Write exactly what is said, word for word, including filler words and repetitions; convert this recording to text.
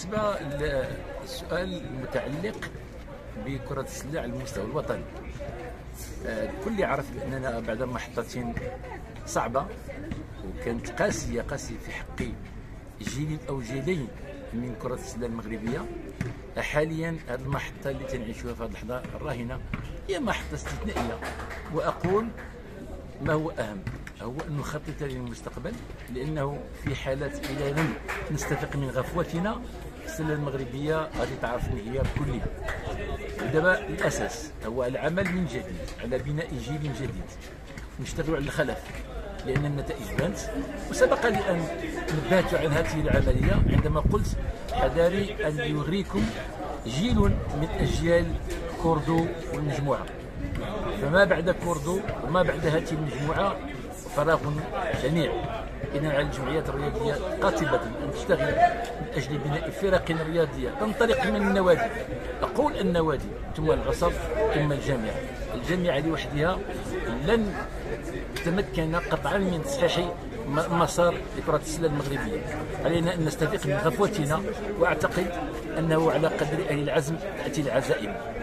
بالنسبة للسؤال المتعلق بكرة السلة على المستوى الوطني، الكل يعرف بأننا بعد محطة صعبة وكانت قاسية قاسية في حق جيل أو جيلين من كرة السلة المغربية. حاليا هذه المحطة اللي تنعيشها في هذه اللحظة الراهنة هي محطة استثنائية، وأقول ما هو أهم هو أن نخطط للمستقبل، لأنه في حالة إذا لم نستفق من غفوتنا السلة المغربية غادي تعرف انهيار كلي. ودابا الأساس هو العمل من جديد على بناء جيل جديد، نشتغل على الخلف لأن النتائج بانت. وسبق لي أن نبهت عن هذه العملية عندما قلت حذاري أن يغريكم جيل من أجيال كوردو والمجموعة، فما بعد كوردو وما بعد هذه المجموعة فراغ شنيع. إذن على الجمعيات الرياضية قاطبة أن تشتغل من أجل بناء فرق رياضية تنطلق من النوادي. أقول النوادي ثم العصر ثم الجامعة. الجامعة لوحدها لن تتمكن قطعا من تصحيح مسار لكرة السلة المغربية. علينا أن نستفيق من غفوتنا، وأعتقد أنه على قدر أهل العزم تأتي العزائم.